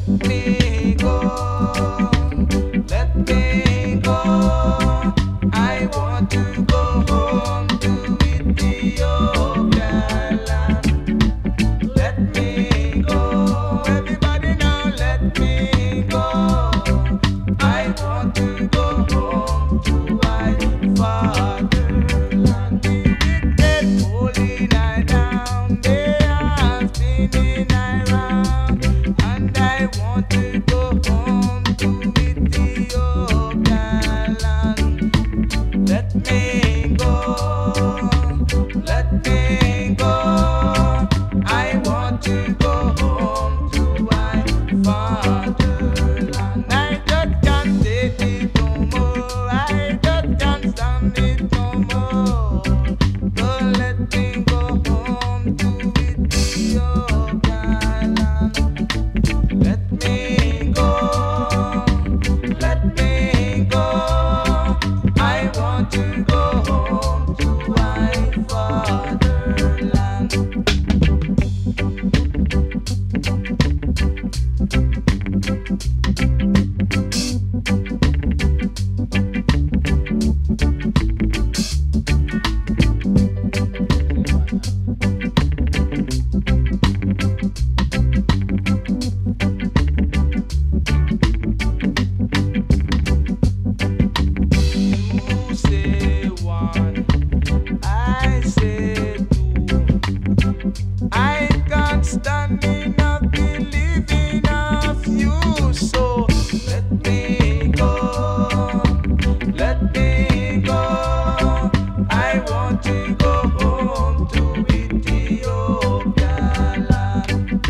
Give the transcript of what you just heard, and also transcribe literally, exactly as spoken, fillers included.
me go, let me go. I want to go home to Ethiopia land. Let me go, everybody now let me go. I want to go home to my fatherland. The holy night down, they are spinning around, and I want to go home to Ethiopia land. Let me go, let me go. I want to go home to my fatherland. I just can't take it no more. I just can't stand it no more. So let me go home to Ethiopia land. Let me go, let me go. I want to go home to my fatherland. You say one, I say two. I can't stand enough believing of you. So let me go, let me go. I want to go home to Ethiopia land.